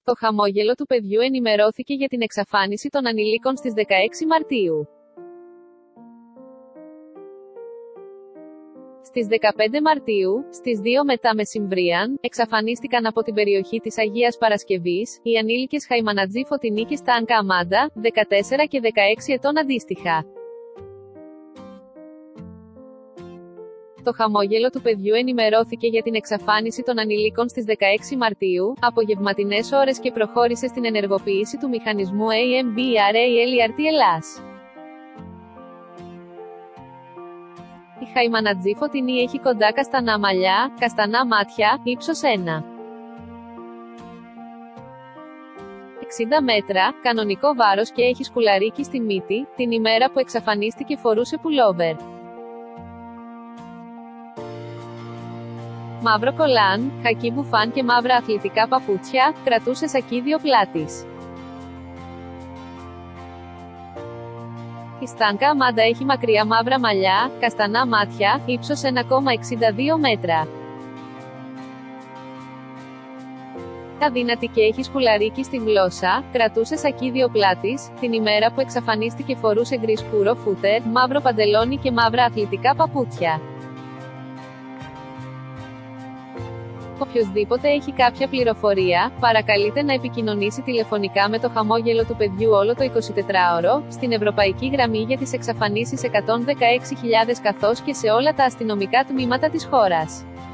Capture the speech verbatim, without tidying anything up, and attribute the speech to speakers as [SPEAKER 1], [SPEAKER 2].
[SPEAKER 1] Το χαμόγελο του παιδιού ενημερώθηκε για την εξαφάνιση των ανηλίκων στις δεκαέξι Μαρτίου. Στις δεκαπέντε Μαρτίου, στις δύο μετά μεσημβρίαν, εξαφανίστηκαν από την περιοχή της Αγίας Παρασκευής, οι ανήλικες Χαϊμανατζή Φωτεινή και Στάνκα Αμάντα, δεκατέσσερα και δεκαέξι ετών αντίστοιχα. Το χαμόγελο του παιδιού ενημερώθηκε για την εξαφάνιση των ανηλίκων στις δεκαέξι Μαρτίου, απογευματινές ώρες και προχώρησε στην ενεργοποίηση του μηχανισμού AMBRALERT Ελλάς. Η Χαϊμανατζή Φωτεινή έχει κοντά καστανά μαλλιά, καστανά μάτια, ύψος ένα κόμμα εξήντα μέτρα, κανονικό βάρος και έχει σκουλαρίκι στη μύτη. Την ημέρα που εξαφανίστηκε φορούσε πουλόβερ μαύρο κολάν, χακί μπουφάν και μαύρα αθλητικά παπούτσια, κρατούσε σακίδιο πλάτης. Η Στάνκα Αμάντα έχει μακριά μαύρα μαλλιά, καστανά μάτια, ύψος ένα κόμμα εξήντα δύο μέτρα. Αδύνατη και έχει σκουλαρίκι στη γλώσσα, κρατούσε σακίδιο πλάτης. Την ημέρα που εξαφανίστηκε φορούσε γκρι σκούρο φούτερ, μαύρο παντελόνι και μαύρα αθλητικά παπούτσια. Οποιοσδήποτε έχει κάποια πληροφορία, παρακαλείται να επικοινωνήσει τηλεφωνικά με το χαμόγελο του παιδιού όλο το εικοσιτετράωρο, στην Ευρωπαϊκή Γραμμή για τις Εξαφανίσεις εκατόν δεκαέξι χιλιάδες καθώς και σε όλα τα αστυνομικά τμήματα της χώρας.